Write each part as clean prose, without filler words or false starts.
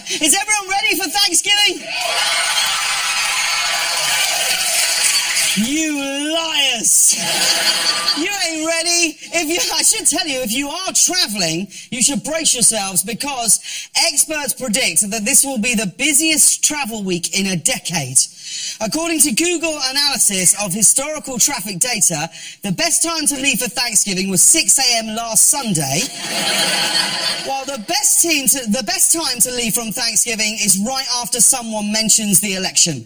Is everyone ready for Thanksgiving? You liars! You ain't ready. I should tell you, if you are travelling, you should brace yourselves because experts predict that this will be the busiest travel week in a decade. According to Google analysis of historical traffic data, the best time to leave for Thanksgiving was 6 a.m. last Sunday, while the best time to leave from Thanksgiving is right after someone mentions the election.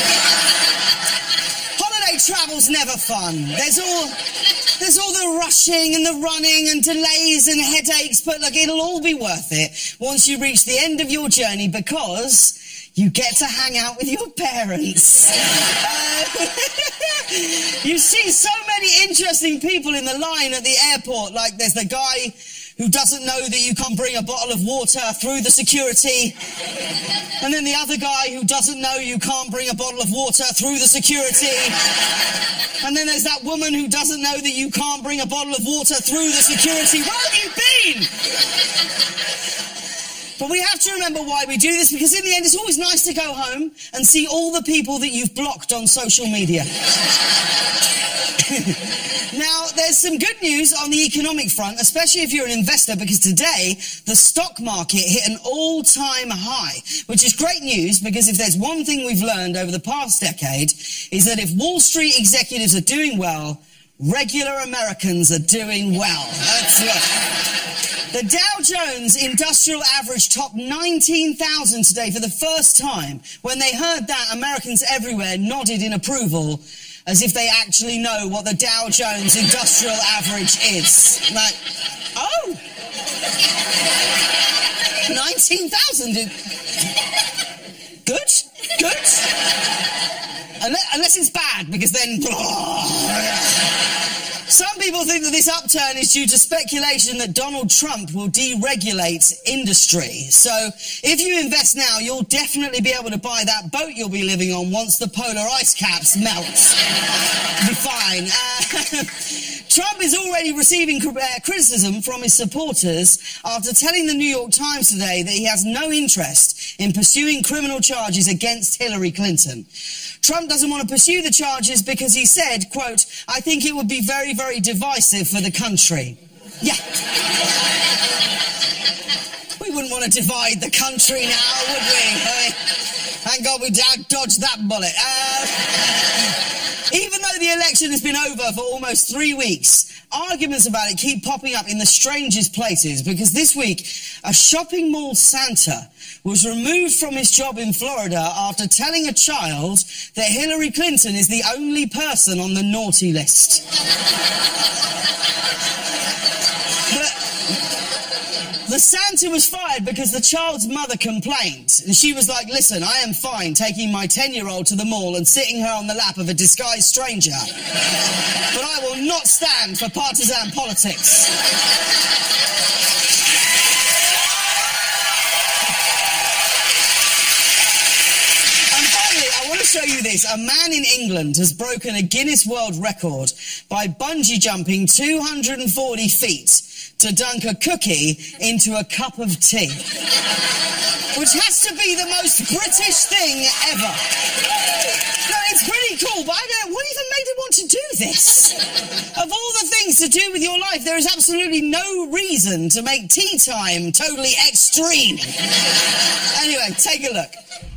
Travel's never fun. There's all the rushing and the running and delays and headaches, but look, it'll all be worth it once you reach the end of your journey because you get to hang out with your parents. You see so many interesting people in the line at the airport, like there's the guy who doesn't know that you can't bring a bottle of water through the security. And then the other guy who doesn't know you can't bring a bottle of water through the security. And then there's that woman who doesn't know that you can't bring a bottle of water through the security. Where have you been? But we have to remember why we do this, because in the end it's always nice to go home and see all the people that you've blocked on social media. Now, there's some good news on the economic front, especially if you're an investor, because today the stock market hit an all-time high, which is great news because if there's one thing we've learned over the past decade is that if Wall Street executives are doing well, regular Americans are doing well. The Dow Jones Industrial Average topped 19,000 today for the first time. When they heard that, Americans everywhere nodded in approval, as if they actually know what the Dow Jones Industrial Average is. Like, oh! 19,000. Good? Good? Unless it's bad, because then... Some people think that this upturn is due to speculation that Donald Trump will deregulate industry. So if you invest now, you'll definitely be able to buy that boat you'll be living on once the polar ice caps melt. Be fine. Trump is already receiving criticism from his supporters after telling the New York Times today that he has no interest in pursuing criminal charges against Hillary Clinton. Trump doesn't want to pursue the charges because he said, quote, "I think it would be very, very divisive for the country." Yeah. We wouldn't want to divide the country now, would we? Thank God we dodged that bullet. Even though the election has been over for almost 3 weeks, arguments about it keep popping up in the strangest places, because this week, a shopping mall Santa was removed from his job in Florida after telling a child that Hillary Clinton is the only person on the naughty list. The Santa was fired because the child's mother complained. And she was like, "Listen, I am fine taking my 10-year-old to the mall and sitting her on the lap of a disguised stranger. But I will not stand for partisan politics." And finally, I want to show you this. A man in England has broken a Guinness World Record by bungee jumping 240 feet to dunk a cookie into a cup of tea. Which has to be the most British thing ever. No, it's pretty cool, but I don't know, what even made him want to do this? Of all the things to do with your life, there is absolutely no reason to make tea time totally extreme. Anyway, take a look.